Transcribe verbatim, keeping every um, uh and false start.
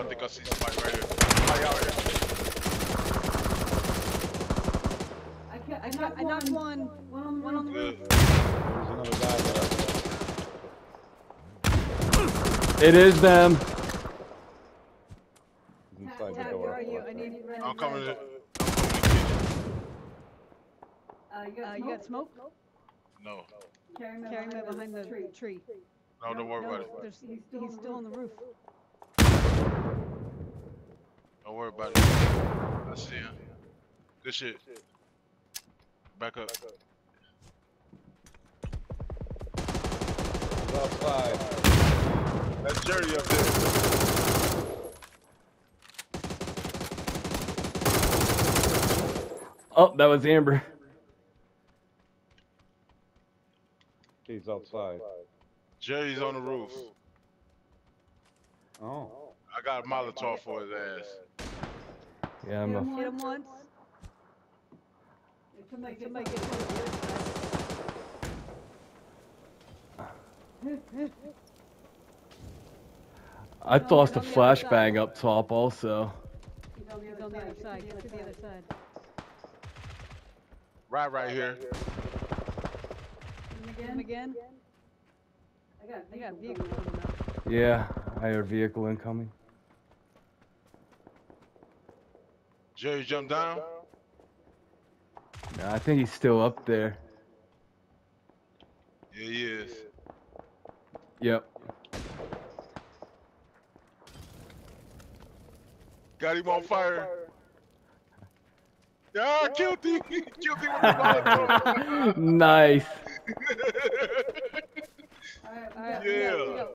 I think I see somebody right here. Somebody out here. I can't, I got, I knocked one. One on the one on the roof. There's another guy there. It is them. He's inside the Tab, door. where are you? I need you right I'm coming to. Uh, you got, uh, you got smoke? No. Carry him Carry him behind the tree. tree. No, don't worry no, about it. He's, he's still on the roof. Don't worry about it. I see him. Good shit. Back up. He's outside. That's Jerry up there. Oh, that was Amber. He's outside. Jerry's on the roof. Oh. I got a Molotov for his ass. Yeah, I'm Hit a. him, hit him once. Somebody, somebody get him. I tossed a flashbang up top also. He's on the other, on the other side. Get to the other side. Right, right here. Hit him again. I got, I got a vehicle coming up. Yeah, I heard vehicle incoming. Jerry jumped down. Nah, I think he's still up there. Yeah, he is. Yep. Got him on fire. Yeah, killed him. Killed him with the Molotov. Nice. All right, all right, Yeah. we got, we got